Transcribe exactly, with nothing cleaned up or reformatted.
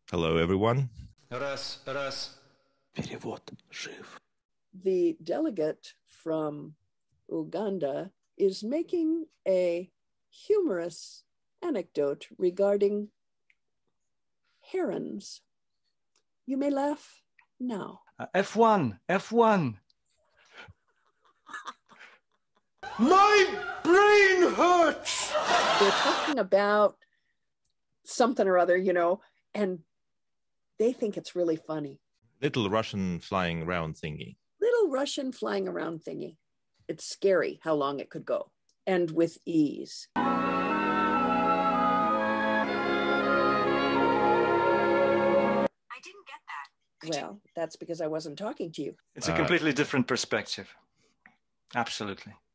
Hello, everyone. Раз, раз. Перевод жив. The delegate from Uganda is making a humorous anecdote regarding herons. You may laugh now. Uh, F one, F one. My brain hurts! They're talking about something or other, you know, and they think it's really funny. Little Russian flying around thingy. Little Russian flying around thingy. It's scary how long it could go, and with ease. I didn't get that. Could Well, that's because I wasn't talking to you. It's a Uh, completely different perspective. Absolutely.